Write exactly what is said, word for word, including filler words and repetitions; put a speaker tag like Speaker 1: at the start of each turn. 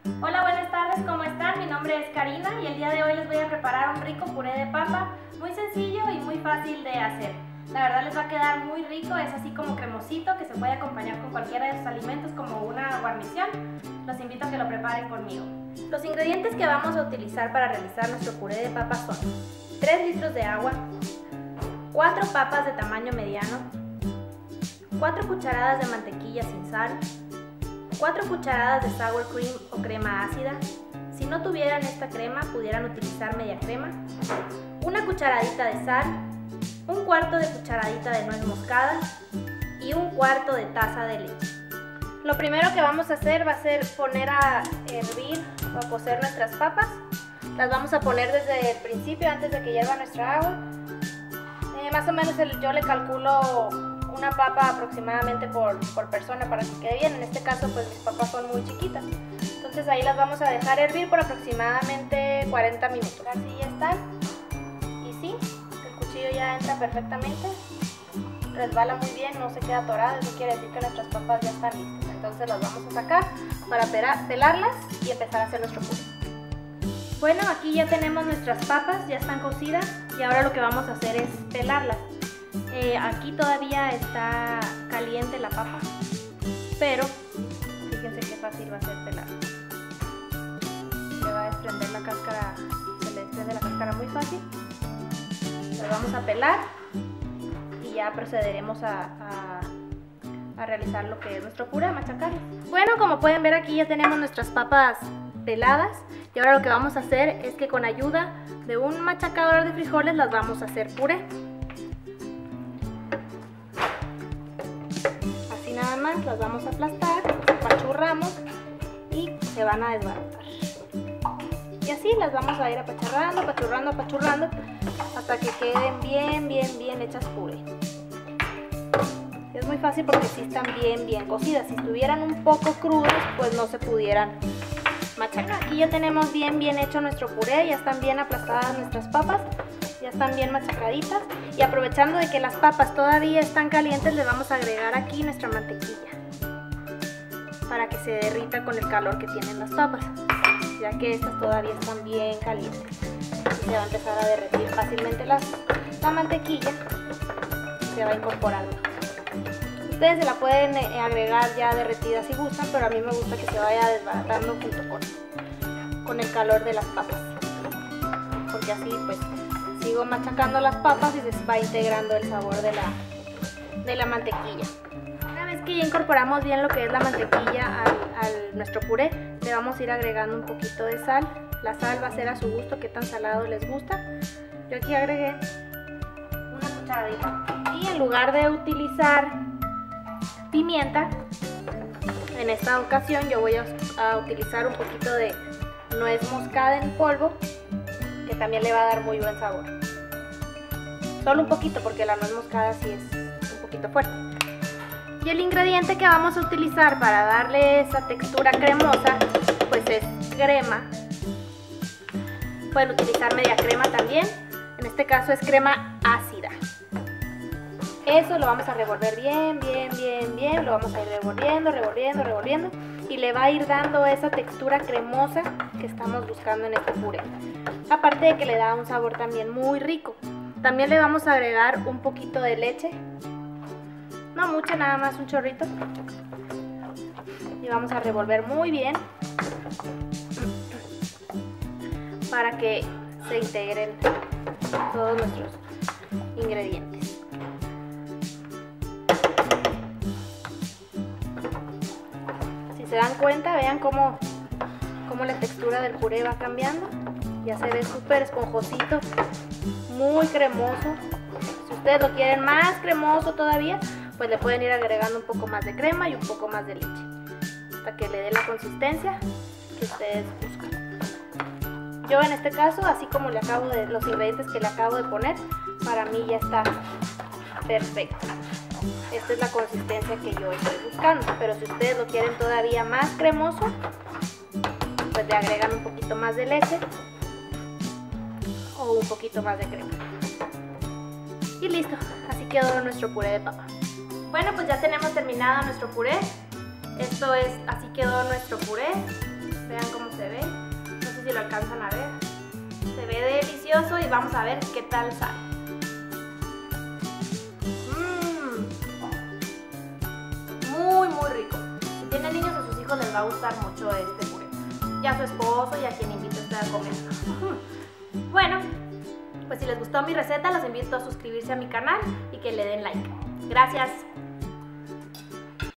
Speaker 1: Hola, buenas tardes, ¿cómo están? Mi nombre es Karina y el día de hoy les voy a preparar un rico puré de papa, muy sencillo y muy fácil de hacer. La verdad les va a quedar muy rico, es así como cremosito que se puede acompañar con cualquiera de sus alimentos como una guarnición. Los invito a que lo preparen conmigo. Los ingredientes que vamos a utilizar para realizar nuestro puré de papa son tres litros de agua, cuatro papas de tamaño mediano, cuatro cucharadas de mantequilla sin sal, cuatro cucharadas de sour cream o crema ácida. Si no tuvieran esta crema, pudieran utilizar media crema, una cucharadita de sal, un cuarto de cucharadita de nuez moscada y un cuarto de taza de leche. Lo primero que vamos a hacer va a ser poner a hervir o a cocer nuestras papas. Las vamos a poner desde el principio, antes de que hierva nuestra agua. Eh, más o menos el, yo le calculo una papa aproximadamente por, por persona para que quede bien. En este caso pues mis papas son muy chiquitas, entonces ahí las vamos a dejar hervir por aproximadamente cuarenta minutos. Así ya están, y sí, el cuchillo ya entra perfectamente, resbala muy bien, no se queda atorado. Eso quiere decir que nuestras papas ya están listas. Entonces las vamos a sacar para pelarlas y empezar a hacer nuestro puré. Bueno, aquí ya tenemos nuestras papas, ya están cocidas, y ahora lo que vamos a hacer es pelarlas. Eh, aquí todavía está caliente la papa, pero fíjense qué fácil va a ser pelar. Se va a desprender la cáscara, se le desprende la cáscara muy fácil. Las vamos a pelar y ya procederemos a, a, a realizar lo que es nuestro puré, a machacarlo. Bueno, como pueden ver, aquí ya tenemos nuestras papas peladas, y ahora lo que vamos a hacer es que con ayuda de un machacador de frijoles las vamos a hacer puré. Nada más las vamos a aplastar, apachurramos y se van a desbaratar. Y así las vamos a ir apachurrando, apachurrando, apachurrando hasta que queden bien, bien, bien hechas puré. Es muy fácil porque sí están bien, bien cocidas. Si estuvieran un poco crudas, pues no se pudieran machacar. Aquí ya tenemos bien, bien hecho nuestro puré, ya están bien aplastadas nuestras papas. Ya están bien machacaditas, y aprovechando de que las papas todavía están calientes, le vamos a agregar aquí nuestra mantequilla para que se derrita con el calor que tienen las papas, ya que estas todavía están bien calientes. Y se va a empezar a derretir fácilmente las, la mantequilla, se va incorporando. Ustedes se la pueden agregar ya derretida si gustan, pero a mí me gusta que se vaya desbaratando junto con, con el calor de las papas, porque así pues sigo machacando las papas y se va integrando el sabor de la, de la mantequilla. Una vez que ya incorporamos bien lo que es la mantequilla al, al nuestro puré, le vamos a ir agregando un poquito de sal. La sal va a ser a su gusto, qué tan salado les gusta. Yo aquí agregué una cucharadita. Y en lugar de utilizar pimienta, en esta ocasión yo voy a, a utilizar un poquito de nuez moscada en polvo, que también le va a dar muy buen sabor. Solo un poquito, porque la nuez moscada sí es un poquito fuerte. Y el ingrediente que vamos a utilizar para darle esa textura cremosa, pues es crema. Pueden utilizar media crema también, en este caso es crema ácida. Eso lo vamos a revolver bien, bien, bien, bien, lo vamos a ir revolviendo, revolviendo, revolviendo, y le va a ir dando esa textura cremosa que estamos buscando en este puré. Aparte de que le da un sabor también muy rico. También le vamos a agregar un poquito de leche, no mucho, nada más un chorrito, y vamos a revolver muy bien para que se integren todos nuestros ingredientes. Si se dan cuenta, vean cómo, cómo la textura del puré va cambiando. Ya se ve súper esponjosito, muy cremoso. Si ustedes lo quieren más cremoso todavía, pues le pueden ir agregando un poco más de crema y un poco más de leche, hasta que le dé la consistencia que ustedes buscan. Yo en este caso, así como le acabo de los ingredientes que le acabo de poner, para mí ya está perfecto. Esta es la consistencia que yo estoy buscando, pero si ustedes lo quieren todavía más cremoso, pues le agregan un poquito más de leche o un poquito más de crema. Y listo, así quedó nuestro puré de papa. Bueno, pues ya tenemos terminado nuestro puré. Esto es, así quedó nuestro puré. Vean cómo delicioso y vamos a ver qué tal sale. Mmm, muy muy rico. Si tienen niños a sus hijos les va a gustar mucho este puré. Y a su esposo y a quien invite usted a comer. Bueno, pues si les gustó mi receta los invito a suscribirse a mi canal y que le den like. Gracias.